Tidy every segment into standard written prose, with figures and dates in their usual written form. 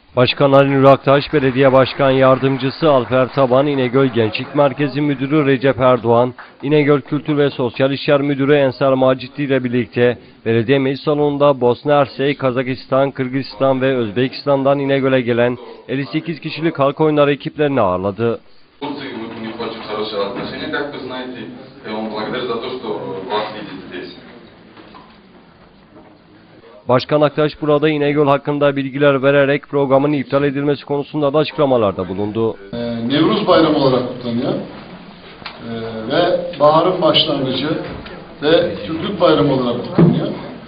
Başkan Ali Nur Aktaş, Belediye Başkan Yardımcısı Alper Taban, İnegöl Gençlik Merkezi Müdürü Recep Erdoğan, İnegöl Kültür ve Sosyal İşler Müdürü Ensar Macitli ile birlikte belediye meclis salonunda Bosna Hersek, Kazakistan, Kırgızistan ve Özbekistan'dan İnegöl'e gelen 58 kişilik halk oyunları ekiplerini ağırladı. Başkan Aktaş burada İnegöl hakkında bilgiler vererek programın iptal edilmesi konusunda da açıklamalarda bulundu. Nevruz Bayramı olarak kutlanıyor ve baharın başlangıcı ve Türklük Bayramı olarak kutlanıyor.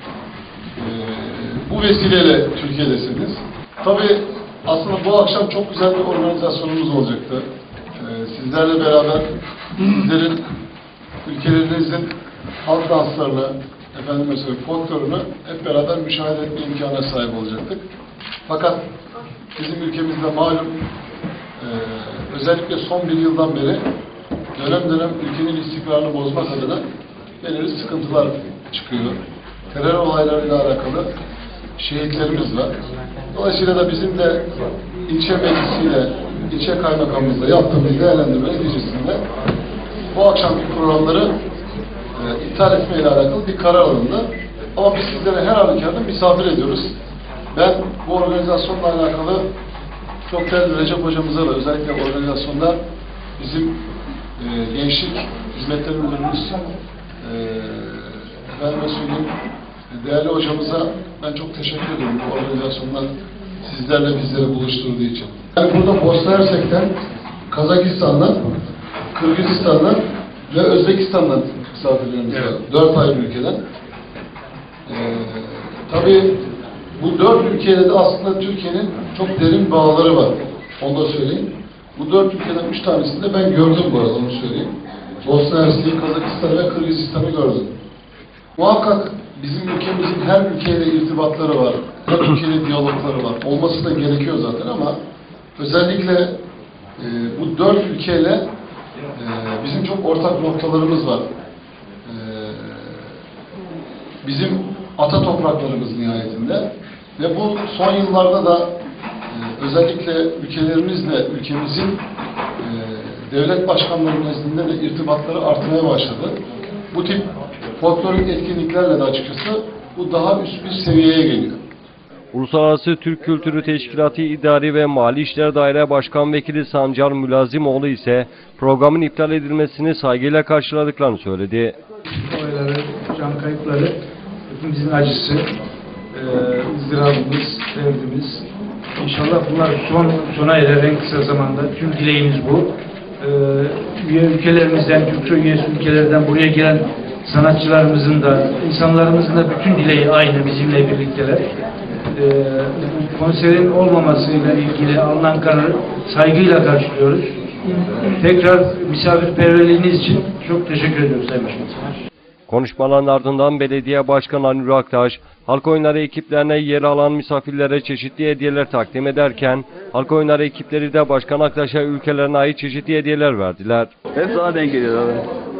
Bu vesileyle Türkiye'desiniz. Tabii aslında bu akşam çok güzel bir organizasyonumuz olacaktı. Sizlerle beraber sizlerin ülkelerinizin halk danslarını, mesela folklorunu hep beraber müşahede etme imkanına sahip olacaktık. Fakat bizim ülkemizde malum özellikle son bir yıldan beri dönem dönem ülkenin istikrarını bozmak adına belirli sıkıntılar çıkıyor. Terör olaylarıyla alakalı şehitlerimiz var. Dolayısıyla da bizim de ilçe meclisiyle, ilçe kaymakamımızla yaptığımız değerlendirme neticesinde bu akşamki programları iptal etmeyle alakalı bir karar alındı. Ama biz sizlere her halükarda misafir ediyoruz. Ben bu organizasyonla alakalı çok değerli Recep hocamıza da özellikle organizasyonda bizim gençlik hizmetleri müdürümüz efendime söyleyeyim değerli hocamıza ben çok teşekkür ediyorum bu organizasyonlar sizlerle bizleri buluşturduğu için. Yani burada Bosna Hersek'ten, Kazakistan'dan, Kırgızistan'dan ve Özbekistan'dan misafirlerimiz var. 4 ayrı ülkeden. Tabii bu 4 ülkeyle de aslında Türkiye'nin çok derin bağları var. Onu da söyleyeyim. Bu 4 ülkeden 3 tanesini de ben gördüm bu arada, onu söyleyeyim. Bosna Hersek'i, Kazakistan ve Kırgızistan'ı gördüm. Muhakkak bizim ülkemizin her ülkeyle irtibatları var. Her ülkeyle diyalogları var. Olması da gerekiyor zaten ama özellikle bu 4 ülkeyle bizim çok ortak noktalarımız var. Bizim ata topraklarımız nihayetinde ve bu son yıllarda da özellikle ülkelerimizle ülkemizin devlet başkanları nezdinde de irtibatları artmaya başladı. Bu tip folklorik etkinliklerle de açıkçası bu daha üst bir seviyeye geliyor. Uluslararası Türk Kültürü Teşkilatı İdari ve Mali İşler Daire Başkan Vekili Sancar Mülazimoğlu ise programın iptal edilmesini saygıyla karşıladıklarını söyledi. Olayları, can kayıpları hepimizin acısı, ızdırabımız, derdimiz. İnşallah bunlar sona erer en kısa zamanda. Tüm dileğimiz bu. Üye ülkelerimizden, Türkçe üyesi ülkelerden buraya gelen sanatçılarımızın da, insanlarımızın da bütün dileği aynı bizimle birlikteler. Konserin olmamasıyla ilgili alınan kararı saygıyla karşılıyoruz. Tekrar misafirperverliğiniz için çok teşekkür ediyoruz Sayın Başkanım. Konuşmaların ardından Belediye Başkanı Ali Nur Aktaş, halk oyunları ekiplerine yer alan misafirlere çeşitli hediyeler takdim ederken, halk oyunları ekipleri de Başkan Aktaş'a ülkelerine ait çeşitli hediyeler verdiler. Hep sana denk geliyor abi.